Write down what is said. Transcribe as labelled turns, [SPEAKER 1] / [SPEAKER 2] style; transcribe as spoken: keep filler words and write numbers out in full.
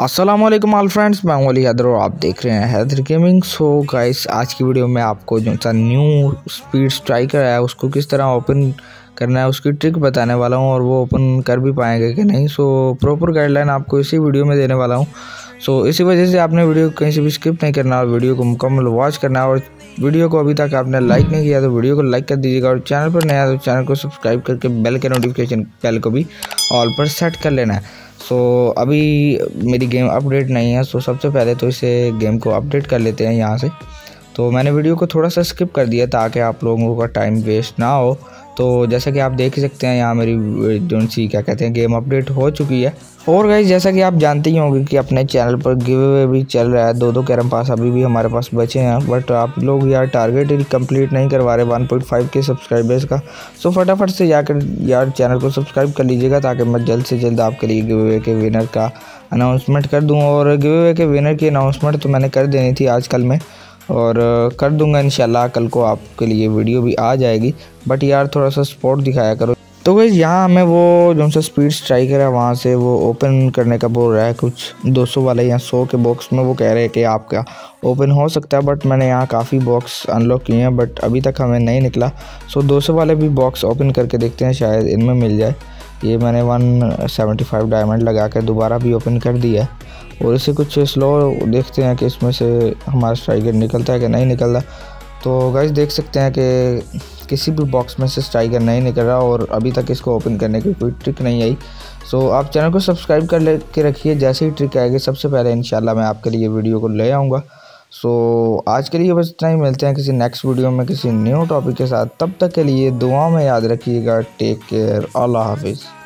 [SPEAKER 1] अस्सलामुअलैकुम all friends, मैं हूं अली हैदर और आप देख रहे हैं हैदर गेमिंग। सो गाइस, आज की वीडियो में आपको जो सा न्यू स्पीड स्ट्राइकर है उसको किस तरह ओपन करना है उसकी ट्रिक बताने वाला हूं और वो ओपन कर भी पाएंगे कि नहीं। सो प्रॉपर गाइडलाइन आपको इसी वीडियो में देने वाला हूं। सो इसी वजह से आपने वीडियो कहीं से भी स्किप नहीं करना और वीडियो को मुकम्मल वॉच करना है। और वीडियो को अभी तक आपने लाइक नहीं किया तो वीडियो को लाइक कर दीजिएगा और चैनल पर नया तो चैनल को सब्सक्राइब करके बेल के नोटिफिकेशन बेल को भी ऑल पर सेट कर लेना है। सो so, अभी मेरी गेम अपडेट नहीं है। सो so, सबसे पहले तो इसे गेम को अपडेट कर लेते हैं यहाँ से। तो मैंने वीडियो को थोड़ा सा स्किप कर दिया ताकि आप लोगों का टाइम वेस्ट ना हो। तो जैसा कि आप देख सकते हैं यहाँ मेरी जो सी क्या कहते हैं गेम अपडेट हो चुकी है। और गाइस, जैसा कि आप जानते ही होंगे कि अपने चैनल पर गिव अवे भी चल रहा है। दो दो कैरम पास अभी भी हमारे पास बचे हैं, बट आप लोग यार टारगेट कंप्लीट नहीं करवा रहे वन पॉइंट फाइव के सब्सक्राइबर्स का। सो फटाफट से जाकर यार चैनल को सब्सक्राइब कर लीजिएगा ताकि मैं जल्द से जल्द आपके लिए गिव अवे के विनर का अनाउंसमेंट कर दूँ। और गिव अवे के विनर की अनाउंसमेंट तो मैंने कर देनी थी आज कल में और कर दूंगा इंशाल्लाह। कल को आपके लिए वीडियो भी आ जाएगी, बट यार थोड़ा सा सपोर्ट दिखाया करो। तो गाइस, यहाँ हमें वो जो सा स्पीड स्ट्राइकर है वहाँ से वो ओपन करने का बोल रहा है कुछ दो सौ वाले या सौ के बॉक्स में। वो कह रहे हैं कि आपका ओपन हो सकता है, बट मैंने यहाँ काफ़ी बॉक्स अनलॉक किए हैं बट अभी तक हमें नहीं निकला। सो दो सौ वाले भी बॉक्स ओपन करके देखते हैं, शायद इनमें मिल जाए। ये मैंने वन सेवेंटी फाइव डायमंड लगा कर दोबारा भी ओपन कर दिया है और इसे कुछ स्लो देखते हैं कि इसमें से हमारा स्ट्राइकर निकलता है कि नहीं निकलता। तो गाइस, देख सकते हैं कि किसी भी बॉक्स में से स्ट्राइकर नहीं निकल रहा और अभी तक इसको ओपन करने की कोई ट्रिक नहीं आई। सो आप चैनल को सब्सक्राइब कर ले के रखिए, जैसे ही ट्रिक आएगी सबसे पहले इंशाल्लाह मैं आपके लिए वीडियो को ले आऊँगा। सो आज के लिए बस इतना ही, मिलते हैं किसी नेक्स्ट वीडियो में किसी न्यू टॉपिक के साथ। तब तक के लिए दुआ में याद रखिएगा। टेक केयर, अल्लाह हाफिज़।